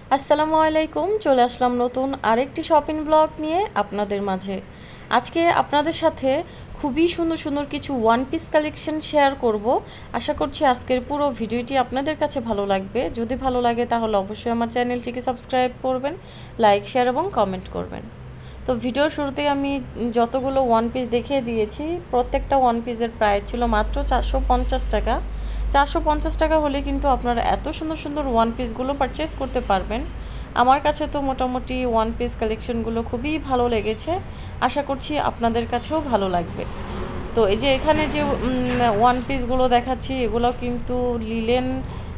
আসসালামু আলাইকুম, চলে আসলাম নতুন আরেকটি শপিং ব্লগ নিয়ে আপনাদের মাঝে। আজকে আপনাদের সাথে খুবই সুন্দর সুন্দর কিছু ওয়ান পিস কালেকশন শেয়ার করব। আশা করছি আজকের পুরো ভিডিওটি আপনাদের কাছে ভালো লাগবে। যদি ভালো লাগে তাহলে অবশ্যই আমার চ্যানেলটিকে সাবস্ক্রাইব করবেন, লাইক শেয়ার এবং কমেন্ট করবেন। তো ভিডিওর শুরুতেই আমি যতগুলো ওয়ান পিস দেখিয়ে দিয়েছি, প্রত্যেকটা ওয়ান পিসের প্রাইস ছিল মাত্র 450 টাকা। 450 টাকা হলে কিন্তু আপনারা এত সুন্দর সুন্দর ওয়ান পিসগুলো পারচেস করতে পারবেন। আমার কাছে তো মোটামুটি ওয়ান পিস কালেকশনগুলো খুবই ভালো লেগেছে। আশা করছি আপনাদের কাছেও ভালো লাগবে। তো এই যে এখানে যে ওয়ান পিসগুলো দেখাচ্ছি, এগুলো কিন্তু লিলেন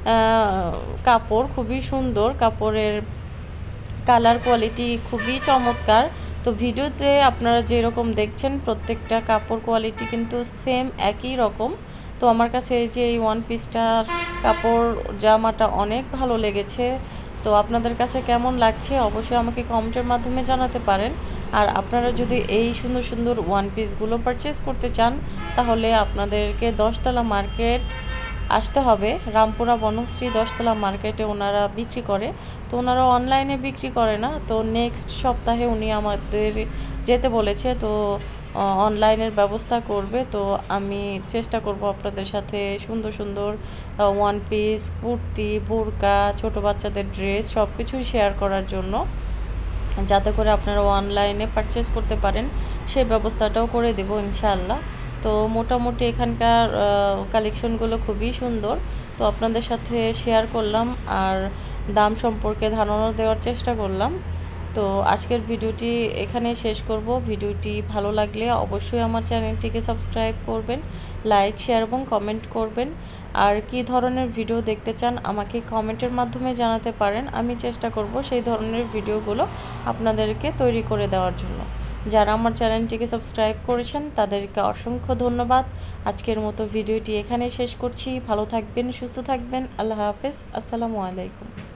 কাপড়, খুবই সুন্দর কাপড়ের, কালার কোয়ালিটি খুবই চমৎকার। তো ভিডিওতে আপনারা যেরকম দেখছেন প্রত্যেকটা কাপড় কোয়ালিটি কিন্তু সেম একই রকম। তো আমার কাছে এই যে এই ওয়ান পিসটার কাপড় জামাটা অনেক ভালো লেগেছে। তো আপনাদের কাছে কেমন লাগছে অবশ্যই আমাকে কমেন্টের মাধ্যমে জানাতে পারেন। আর আপনারা যদি এই সুন্দর সুন্দর ওয়ান পিসগুলো পারচেস করতে চান তাহলে আপনাদেরকে 10তলা মার্কেট আসতে হবে। রামপুরা বনশ্রী 10তলা মার্কেটে ওনারা বিক্রি করে। তো ওনারা অনলাইনে বিক্রি করে না। তো নেক্সট সপ্তাহে উনি আমাদের যেতে বলেছে। তো অনলাইনের ব্যবস্থা করবে। তো আমি চেষ্টা করব আপনাদের সাথে সুন্দর সুন্দর ওয়ান পিস, কুর্তি, বোরকা, ছোট বাচ্চাদের ড্রেস সব কিছুই শেয়ার করার জন্য, যাতে করে আপনারা অনলাইনে পারচেস করতে পারেন সেই ব্যবস্থাটাও করে দেব ইনশাআল্লাহ। তো মোটামুটি এখানকার কালেকশনগুলো খুবই সুন্দর। তো আপনাদের সাথে শেয়ার করলাম আর দাম সম্পর্কে ধারণা দেওয়ার চেষ্টা করলাম। তো আজকের ভিডিওটি এখানে শেষ করব। ভিডিওটি ভালো লাগলে অবশ্যই আমার চ্যানেলটিকে সাবস্ক্রাইব করবেন, লাইক শেয়ার এবং কমেন্ট করবেন। আর কি ধরনের ভিডিও দেখতে চান আমাকে কমেন্টের মাধ্যমে জানাতে পারেন। আমি চেষ্টা করব সেই ধরনের ভিডিওগুলো আপনাদেরকে তৈরি করে দেওয়ার জন্য। যারা আমার চ্যানেলটিকে সাবস্ক্রাইব করেছেন তাদেরকে অসংখ্য ধন্যবাদ। আজকের মতো ভিডিওটি এখানেই শেষ করছি। ভালো থাকবেন, সুস্থ থাকবেন। আল্লাহ হাফেজ। আসসালামু আলাইকুম।